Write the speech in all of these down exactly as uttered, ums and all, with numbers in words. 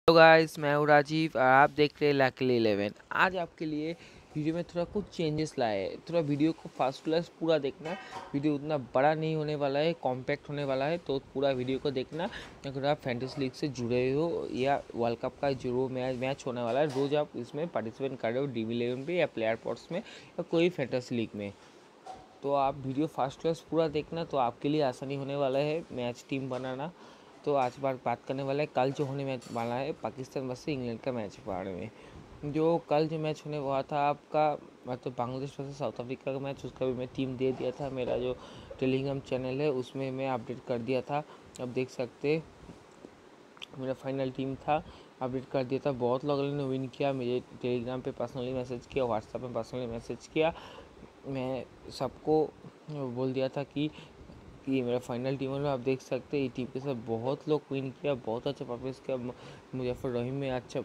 Hello guys, मैं हूँ राजीव और आप देख रहे हैं लकीली इलेवन। आज आपके लिए वीडियो में थोड़ा कुछ चेंजेस लाए हैं। थोड़ा वीडियो को फास्ट क्लास पूरा देखना। वीडियो उतना बड़ा नहीं होने वाला है, कॉम्पैक्ट होने वाला है, तो पूरा वीडियो को देखना। अगर आप फैंटेसी लीग से जुड़े हो या वर्ल्ड कप का जो मैच मैच होने वाला है, रोज़ आप इसमें पार्टिसिपेट कर रहे हो ड्रीम इलेवन पे या प्लेयर पॉट्स में या कोई फैंटेसी लीग में, तो आप वीडियो फास्ट क्लास पूरा देखना। तो आपके लिए आसानी होने वाला है मैच टीम बनाना। तो आज बार बात करने वाला है कल जो होने मैच वाला है पाकिस्तान वर्सेस इंग्लैंड का मैच के बारे में। जो कल जो मैच होने वाला था आपका मतलब बांग्लादेश वर्सेस साउथ अफ्रीका का मैच, उसका भी मैं टीम दे दिया था। मेरा जो टेलीग्राम चैनल है उसमें मैं अपडेट कर दिया था। अब देख सकते मेरा फाइनल टीम था, अपडेट कर दिया था। बहुत लोगों ने विन किया, मुझे टेलीग्राम पे पर्सनली मैसेज किया, व्हाट्सएप पे पर्सनली मैसेज किया। मैं सबको बोल दिया था कि ये मेरा फाइनल टीम है। आप देख सकते हैं ये टीम के साथ बहुत लोग विन किया, बहुत अच्छा परफॉर्मेंस किया। मुजफ्फर रहीम में अच्छा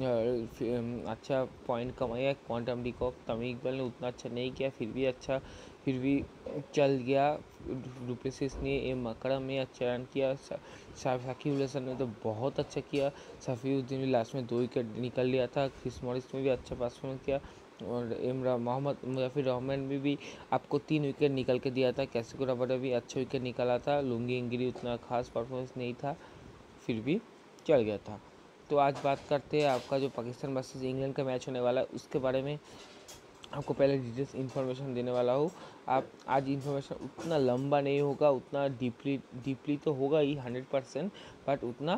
अच्छा पॉइंट कमाया। क्वांटम डिकॉक तमीम इकबाल ने उतना अच्छा नहीं किया, फिर भी अच्छा फिर भी चल गया। डुप्लेसिस ने एम मकरम ने अच्छा रन किया। साकिब अल हसन ने तो बहुत अच्छा किया। सफ़ीउद्दीन ने लास्ट में दो विकेट निकल लिया था। क्रिस मॉरिस में भी अच्छा परफॉर्मेंस किया और इमरान मोहम्मद मुजफ्फर रहमान में भी आपको तीन विकेट निकल के दिया था। कैसिको रबाडा भी अच्छा विकेट निकाला था। लुंगी इंगिरी उतना खास परफॉर्मेंस नहीं था, फिर भी चल गया था। तो आज बात करते हैं आपका जो पाकिस्तान वर्सेस इंग्लैंड का मैच होने वाला है उसके बारे में। आपको पहले डिटेल्स इन्फॉर्मेशन देने वाला हूँ। आप आज इन्फॉर्मेशन उतना लंबा नहीं होगा, उतना डीपली डीपली तो होगा ही हंड्रेड परसेंट, बट उतना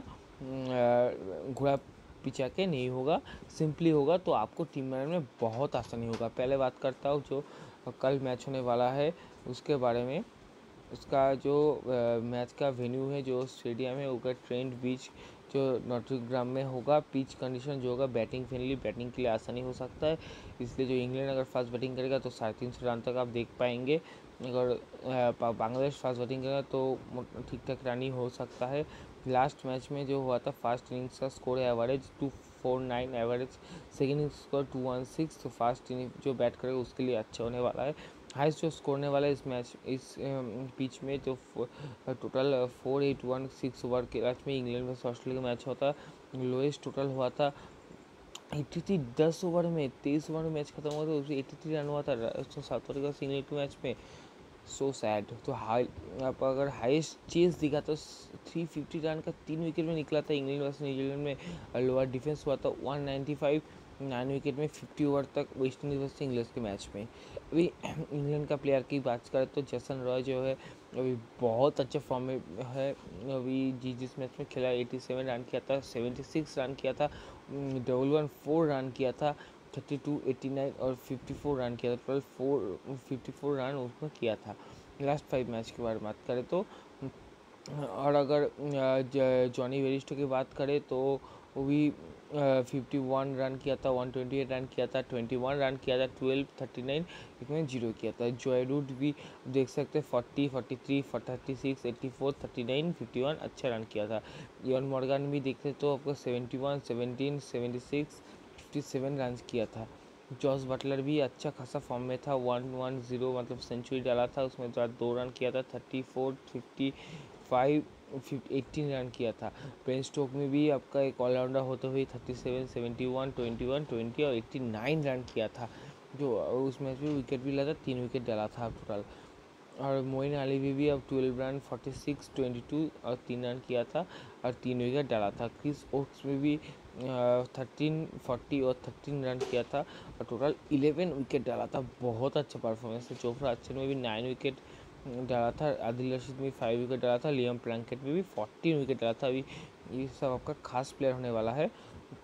घोड़ा पिचा के नहीं होगा, सिंपली होगा। तो आपको टीम बनाने में बहुत आसानी होगा। पहले बात करता हूँ जो कल मैच होने वाला है उसके बारे में। उसका जो मैच का वेन्यू है, जो स्टेडियम है, वो ट्रेंड बीच जो नॉटिंघम में होगा। पिच कंडीशन जो होगा बैटिंग फ्रेंडली, बैटिंग के लिए आसानी हो सकता है। इसलिए जो इंग्लैंड अगर फास्ट बैटिंग करेगा तो साढ़े तीन सौ रन तक आप देख पाएंगे। अगर बांग्लादेश फास्ट बैटिंग करेगा तो ठीक ठाक रन ही हो सकता है। लास्ट मैच में जो हुआ था फास्ट इनिंग्स का स्कोर है average two four nine average, second innings score two one six. तो फास्ट इनिंग जो बैट करेगा उसके लिए अच्छा होने वाला है। हाइस्ट जो स्कोर होने वाला है इस मैच इस पिच में जो total four eight one six over के मैच में इंग्लैंड वर्सेस ऑस्ट्रेलिया का मैच होता, लोएस्ट टोटल हुआ था एट्टी थ्री। दस ओवर में तेईस ओवर में मैच खत्म हुआ था, उसमें एट्टी थ्री रन हुआ था साउथ अफ्रीका से इंग्लैंड के मैच में। So sad. तो हाई आप अगर हाईएस्ट चेज दिखा तो थ्री फिफ्टी रन का तीन विकेट में निकला था इंग्लैंड वर्सेस न्यूजीलैंड में। लोअर डिफेंस हुआ था one ninety five, nine wicket में फिफ्टी ओवर तक वेस्ट इंडीज वर्सेस इंग्लैंड के मैच में। अभी इंग्लैंड का प्लेयर की बात करें तो जेसन रॉय जो है अभी बहुत अच्छे फॉर्म में है। अभी जी जिस मैच में खेला सत्तासी रन किया था, छिहत्तर रन किया था, डबल वन फोर रन किया था, थर्टी टू एटी नाइन और फिफ्टी फोर रन किया था। Total four fifty four run उसमें किया था लास्ट फाइव मैच के बारे में बात करें तो। और अगर जॉनी वेरिस्टो की बात करें तो वो भी फिफ्टी वन रन किया था, वन ट्वेंटी एट रन किया था, ट्वेंटी वन रन किया था, ट्वेल्व थर्टी नाइन इसमें जीरो किया था। जॉय रूट भी देख सकते हैं forty forty three thirty six eighty four thirty nine fifty one अच्छा रन किया था। इवन मॉर्गन भी देखते तो आपको seventy one seventeen seventy six fifty seven run किया था। जॉस बटलर भी अच्छा खासा फॉर्म में था, वन वन जीरो मतलब सेंचुरी डाला था, उसमें जो दो रन किया था, thirty four fifty five fifty eighteen run किया था। बेन स्टोक में भी आपका एक ऑलराउंडर होते हुए thirty seven seventy one twenty one twenty और एट्टी नाइन रन किया था। जो उस मैच में विकेट भी लगा, तीन विकेट डाला था टोटल। और मोइन अली भी, भी अब twelve run forty six twenty two और तीन रन किया था और तीन विकेट डाला था। क्रिस ओक्स में भी थर्टीन फोर्टी और थर्टीन रन किया था और टोटल इलेवन विकेट डाला था। बहुत अच्छा परफॉर्मेंस है। चोपड़ा अच्छे में भी नाइन विकेट डाला था, आदिल रशीद में फाइव विकेट डाला था, लियम प्लंकेट में भी फोर्टीन विकेट डाला था। अभी ये सब आपका खास प्लेयर होने वाला है।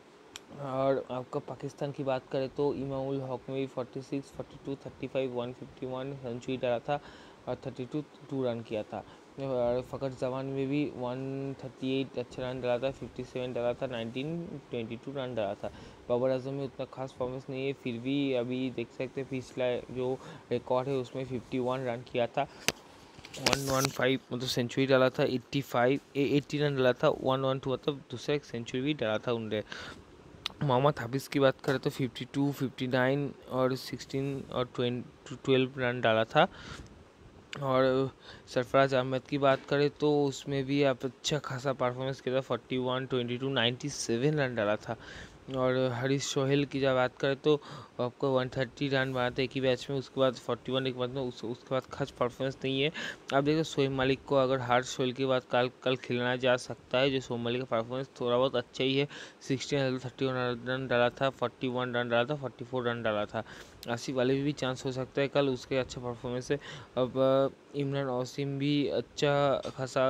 और आपका पाकिस्तान की बात करें तो इमामुल हक में भी forty six forty two thirty five one fifty one century डाला था और थर्टी टू टू रन किया था। और फ़खर जमान में भी वन थर्टी एट अच्छा रन डाला था, फिफ्टी सेवन डाला था, नाइनटीन ट्वेंटी टू रन डाला था। बाबर आजम में उतना खास परफॉर्मेंस नहीं है, फिर भी अभी देख सकते हैं पिछला जो रिकॉर्ड है उसमें फिफ्टी वन रन किया था, वन वन फाइव मतलब सेंचुरी डाला था, एट्टी फाइव एट्टी रन डाला था, वन वन टू मतलब दूसरा एक सेंचुरी भी डाला था उनने। मोहम्मद हाफिज़ की बात करें तो फिफ्टी टू फिफ्टी नाइन और सिक्सटीन और ट्वेल्व रन डाला था। और सरफराज अहमद की बात करें तो उसमें भी आप अच्छा खासा परफॉर्मेंस किया था, forty one twenty two ninety seven run डाला था। और हरीश सोहेल की जब बात करें तो आपको वन थर्टी रन बनाते थे एक ही मैच में, उसके बाद फोर्टी वन एक बाद में उस, उसके बाद खास परफॉर्मेंस नहीं है। आप देखिए शोएब मलिक को अगर हर्ष सोहेल के बाद कल कल खिलाना जा सकता है, जो शोएब मलिक का परफॉर्मेंस थोड़ा बहुत अच्छा ही है। सिक्सटीन थर्टी वन रन डाला था, फोर्टी वन रन डाला था, फोर्टी फोर रन डाला था। आसिफ वाले भी, भी चांस हो सकता है कल, उसके अच्छा परफॉर्मेंस है। अब इमरान वसीम भी अच्छा खासा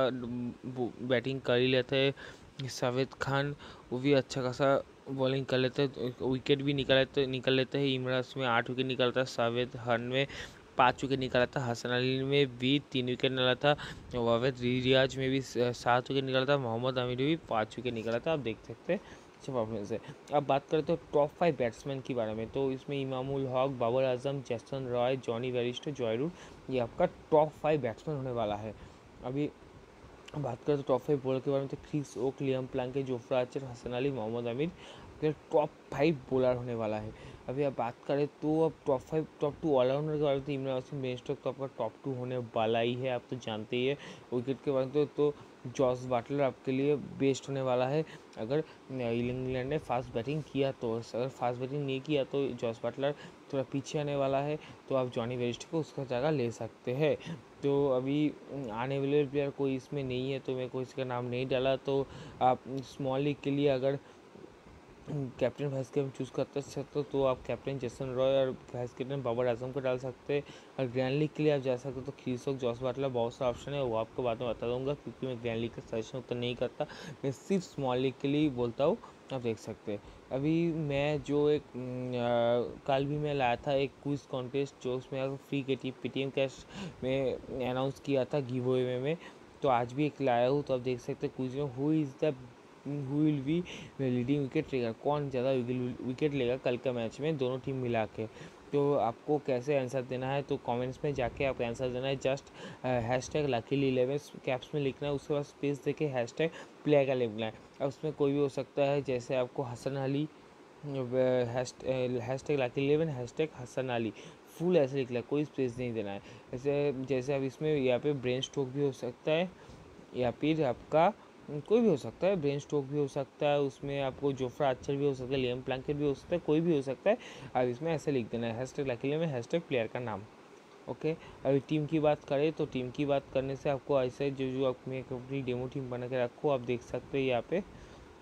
बैटिंग कर ही लेते हैं। सावेद खान वो भी अच्छा खासा बॉलिंग कर लेते हैं, विकेट भी निकाल लेते निकल लेते हैं। इमरान में आठ विकेट निकालता है, सावेद खान में पाँच विकेट निकाला था, हसन अली में भी तीन विकेट निकाला था, वावेद रियाज में भी सात विकेट निकाला था, मोहम्मद आमिर में भी पाँच विकेट निकाला था। आप देख सकते हैं अच्छा परफॉर्मेंस है। अब बात करते हैं टॉप फाइव बैट्समैन के बारे में, तो इसमें Imamul Haq, Babar Azam, Jason Roy, Jonny Bairstow, Joe Root, ये आपका टॉप फाइव बैट्समैन होने वाला है। अभी बात करें तो टॉप फाइव बॉलर के बारे में, तो Chris Woakes, Liam Plunkett, Jofra Archer, Hasan Ali, Mohammad Amir top five bowler होने वाला है। अभी आप बात करें तो अब top five top two allrounder के बारे में, तो इमरान वसीम, बेन स्टोक्स तो आपका टॉप टू होने वाला ही है, आप तो जानते ही है। विकेट के बारे में तो, तो जॉस बटलर आपके लिए बेस्ट होने वाला है अगर इंग्लैंड ने फास्ट बैटिंग किया तो। अगर फास्ट बैटिंग नहीं किया तो जॉस बटलर थोड़ा पीछे आने वाला है, तो आप जॉनी बेयरस्टो को उसका जगह ले सकते हैं। तो अभी आने वाले प्लेयर कोई इसमें नहीं है, तो मैं कोई इसका नाम नहीं डाला। तो आप स्मॉल लीग के लिए अगर कैप्टन वाइस कैप्टन चूज़ करते सकते हो तो आप कैप्टन जैसन रॉय और वाइस कैप्टन बाबर आजम को डाल सकते हैं। और ग्रैंड लीग के लिए आप जा सकते हो तो क्रिसोक, जॉस बटलर, बहुत सा ऑप्शन है, वो आपको बाद में बता दूंगा, क्योंकि मैं ग्रैंड लीग का सजेशन उतना नहीं करता, मैं सिर्फ स्मॉल लीग के लिए बोलता हूँ। आप देख सकते हैं। अभी मैं जो एक कल भी मैं लाया था एक क्विज कॉन्टेस्ट, जो उसमें फ्री के टी पेटीएम कैश में अनाउंस किया था गिव अवे में, तो आज भी एक लाया हूँ। तो आप देख सकते हैं क्विज में who is the who will be leading wicket लेगा, कौन ज़्यादा विकेट लेगा कल का मैच में, दोनों टीम मिला के। तो आपको कैसे आंसर देना है, तो कमेंट्स में जाके आपको आंसर देना है। Just hashtag luckily eleven caps में लिखना है, उसके बाद स्पेस देके हैश टैग प्लेयर का लिखना है। अब उसमें कोई भी हो सकता है, जैसे आपको Hasan Ali, hashtag luckily eleven, hashtag Hasan Ali, full ऐसे लिखना है, कोई स्पेस नहीं देना है। जैसे जैसे अब इसमें यहाँ पे ब्रेन स्ट्रोक भी हो सकता है, या फिर आपका कोई भी हो सकता है, ब्रेन स्ट्रोक भी हो सकता है, उसमें आपको जोफ्रा आर्चर भी हो सकता है, लियाम प्लंकेट भी हो सकता है, कोई भी हो सकता है। अब इसमें ऐसे लिख देना है हैश टैग लकीली में हैश टैग प्लेयर का नाम। ओके। अभी टीम की बात करें तो टीम की बात करने से आपको ऐसे जो जो आप मैं अपनी डेमो टीम बना के रखो, आप देख सकते हैं यहाँ पे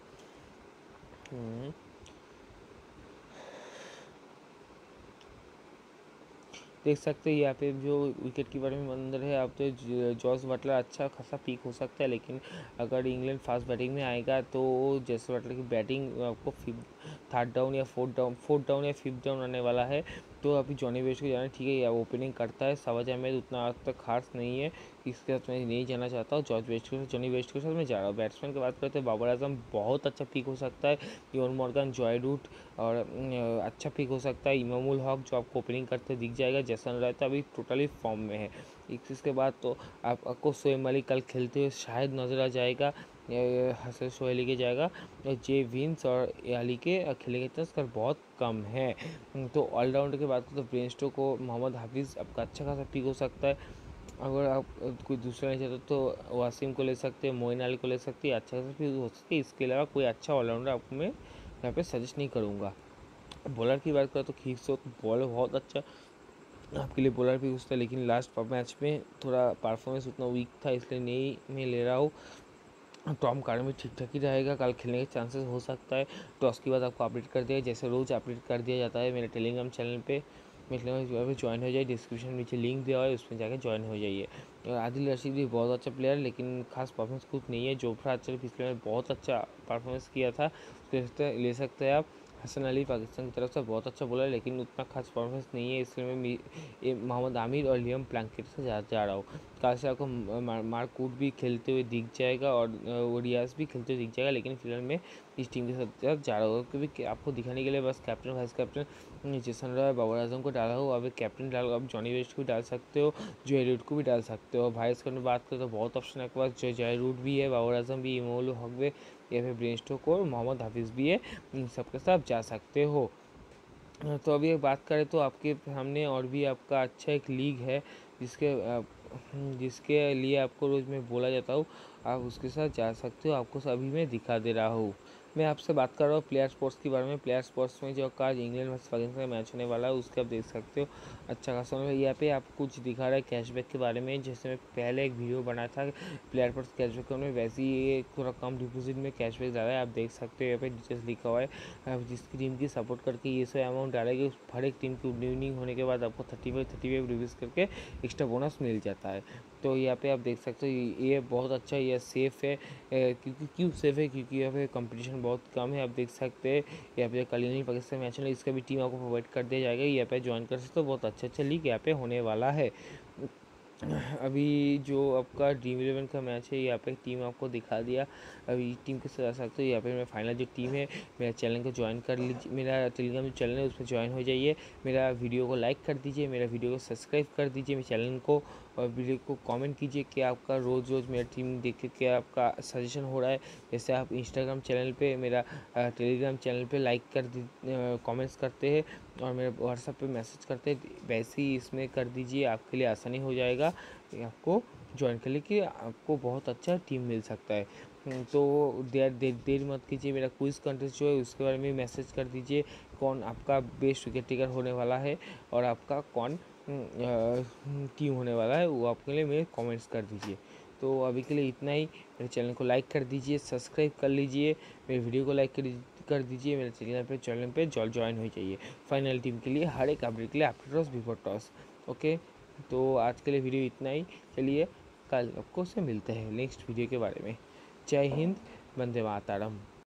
देख सकते हैं यहाँ पे जो विकेट कीपर में अंदर है। अब तो जॉस बटलर अच्छा खासा पीक हो सकता है, लेकिन अगर इंग्लैंड फास्ट बैटिंग में आएगा तो जॉस बटलर की बैटिंग आपको फिफ्थ थर्ड डाउन या फोर्थ डाउन फोर्थ डाउन या फिफ्थ डाउन आने वाला है। तो अभी जॉनी बेयरस्टो को जाना ठीक है, या ओपनिंग करता है। शहबाज अहमद उतना आज तक खास नहीं है, इसके साथ मैं नहीं जाना चाहता हूँ। जॉर्ज बेयरस्टो के साथ जॉनी बेयरस्टो के साथ मैं जा रहा हूँ। बैट्समैन की बात करते हैं, बाबर आजम बहुत अच्छा पिक हो सकता है, योन मॉर्गन, जॉय रूट और अच्छा पिक हो सकता है। इमामुल हक जो आपको ओपनिंग करते दिख जाएगा, जैसन रहता अभी टोटली फॉर्म में है। इसके बाद तो आप आपको शोएब मलिक कल खेलते हुए शायद नज़र आ जाएगा, हसन सोहेली के जाएगा, जे विंस और अली के खेलेंगे चांस कर बहुत कम है। तो ऑलराउंडर की बात करें तो ब्रेन स्टोक्स को, मोहम्मद हाफिज़ आपका अच्छा खासा पिक हो सकता है। अगर आप कोई दूसरा नहीं चाहते तो वासिम को ले सकते हैं, मोइन अली को ले सकते हैं, अच्छा खासा पिक हो सकती है। इसके अलावा कोई अच्छा ऑलराउंडर आपको मैं यहाँ पे सजेस्ट नहीं करूँगा। बॉलर की बात करें तो खींच सो बॉलर बहुत अच्छा आपके लिए बॉलर भी उसका, लेकिन लास्ट मैच में थोड़ा परफॉर्मेंस उतना वीक था, इसलिए नहीं मैं ले रहा हूँ। टॉम कार्डन भी ठीक ठाक ही रहेगा, कल खेलने के चांसेस हो सकता है। टॉस के बाद आपको अपडेट कर दिया, जैसे रोज़ अपडेट कर दिया जाता है मेरे टेलीग्राम चैनल पे, मतलब ज्वाइन हो जाए, डिस्क्रिप्शन में नीचे लिंक दिया हुआ है, उसमें जाकर ज्वाइन हो जाइए। और आदिल रशीद भी बहुत अच्छा प्लेयर, लेकिन खास परफॉर्मेंस कुछ नहीं है। जोफ्रा आर्चर पिछले में बहुत अच्छा परफॉर्मेंस किया था, उसको ले सकते हैं आप। हसन अली पाकिस्तान की तरफ से बहुत अच्छा बोला, लेकिन उतना खास परफॉर्मेंस नहीं है, इसलिए मैं मोहम्मद आमिर और लियाम प्लंकेट से जा, जा रहा हूँ। कल से आपको मार्कवुड भी खेलते हुए दिख जाएगा और ओडियास भी खेलते हुए दिख जाएगा, लेकिन फिलहाल मैं इस टीम के साथ जा रहा हूँ, क्योंकि आपको दिखाने के लिए बस कैप्टन वाइस कैप्टन जैसन रॉय, बाबर आजम को डाला हो। अब एक कैप्टन डाल, अब जॉनी बेयरस्टो को भी डाल सकते हो, जो रूट को भी डाल सकते हो। वाइस कैप्टन बात करें तो बहुत ऑप्शन है आपके पास, जो जय रूट भी है, बाबर आजम भी, इमामुल हक भी, या फिर ब्रेन स्टोक्स और मोहम्मद हाफिज़ भी है, इन सबके साथ जा सकते हो। तो अभी एक बात करें तो आपके सामने और भी आपका अच्छा एक लीग है, जिसके जिसके लिए आपको रोज़ मैं बोला जाता हूँ, आप उसके साथ जा सकते हो। आपको सभी मैं दिखा दे रहा हूँ। मैं आपसे बात कर रहा हूँ प्लेयर स्पोर्ट्स के बारे में। प्लेयर स्पोर्ट्स में जो आज इंग्लैंड वर्सेस पाकिस्तान का मैच होने वाला है उसके आप देख सकते हो अच्छा खासा। यहाँ पे आप कुछ दिखा रहा है कैशबैक के बारे में। जैसे मैं पहले एक वीडियो बनाया था प्लेयर स्पोर्ट्स कैशबैक में, वैसे ही थोड़ा कम डिपॉजिट में कैशबैक ज़्यादा है। आप देख सकते हो यहाँ पे डिटेल्स लिखा हुआ है। आप जिसकी टीम की सपोर्ट करके ये सब अमाउंट डालेंगे हर एक टीम की विनिंग होने के बाद आपको thirty five thirty five rupees करके एक्स्ट्रा बोनस मिल जाता है। तो यहाँ पे आप देख सकते हो ये बहुत अच्छा, ये सेफ़ है। क्योंकि क्यों सेफ़ है, क्योंकि यहाँ पे कंपटीशन बहुत कम है। आप देख सकते हैं यहाँ पे कल नहीं पाकिस्तान मैच है, इसका भी टीम आपको प्रोवाइड कर दिया जाएगा। यहाँ पे ज्वाइन कर सकते हो। बहुत अच्छा अच्छा लीग यहाँ पे होने वाला है। अभी जो आपका ड्रीम इलेवन का मैच है यहाँ पे टीम आपको दिखा दिया। अभी टीम के साथ सकते हो। यहाँ पे मेरा फाइनल जो टीम है, मेरा चैनल को ज्वाइन कर लीजिए। मेरा टेलीग्राम जो चैनल है उसमें ज्वाइन हो जाइए। मेरा वीडियो को लाइक कर दीजिए, मेरा वीडियो को सब्सक्राइब कर दीजिए, मेरे चैनल को और वीडियो को कमेंट कीजिए कि आपका रोज़ रोज़ मेरा टीम देख के क्या आपका सजेशन हो रहा है। जैसे आप इंस्टाग्राम चैनल पे, मेरा टेलीग्राम चैनल पे लाइक कर दी कमेंट्स करते हैं और मेरे व्हाट्सएप पे मैसेज करते हैं, वैसे ही इसमें कर दीजिए। आपके लिए आसानी हो जाएगा आपको ज्वाइन कर लिए कि आपको बहुत अच्छा टीम मिल सकता है। तो देर देर देर मत कीजिए। मेरा क्विज कंटेस्ट जो है उसके बारे में मैसेज कर दीजिए, कौन आपका बेस्ट विकेट टेकर होने वाला है और आपका कौन टीम होने वाला है, वो आपके लिए मेरे कमेंट्स कर दीजिए। तो अभी के लिए इतना ही। मेरे चैनल को लाइक कर दीजिए, सब्सक्राइब कर लीजिए, मेरे वीडियो को लाइक कर कर दीजिए, मेरे चैनल पे चैनल पे ज्वाइन हो जाइए फाइनल टीम के लिए, हर एक अपडेट के लिए after toss before toss. Okay, तो आज के लिए वीडियो इतना ही। चलिए कल आपको से मिलते हैं नेक्स्ट वीडियो के बारे में। जय हिंद, वंदे मातरम।